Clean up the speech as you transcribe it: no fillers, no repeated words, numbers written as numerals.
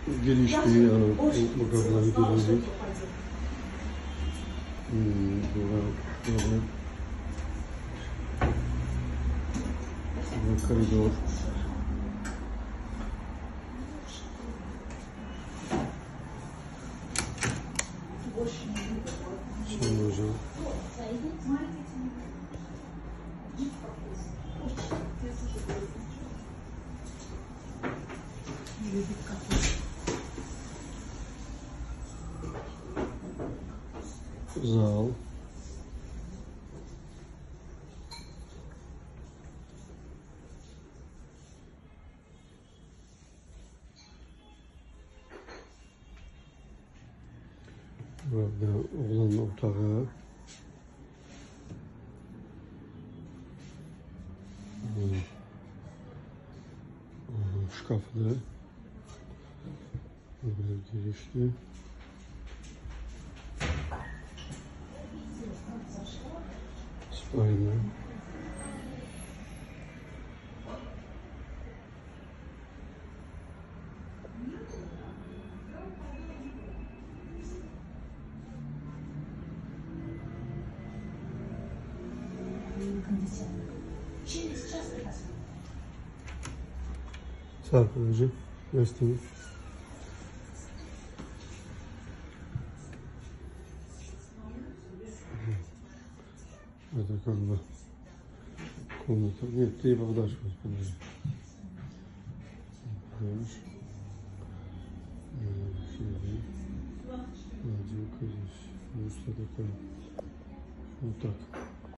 Geliştiği yani bu kadar gelecek. Böyle koridor. Şimdi hocam. Zal. Burada oğlan otağı. Şkaflı. Böyle girişli. Spayla. Sadece göstereyim. Это как бы комната. Нет, ты подашь. Подожди. Отделка здесь. Ну что такое? Вот так.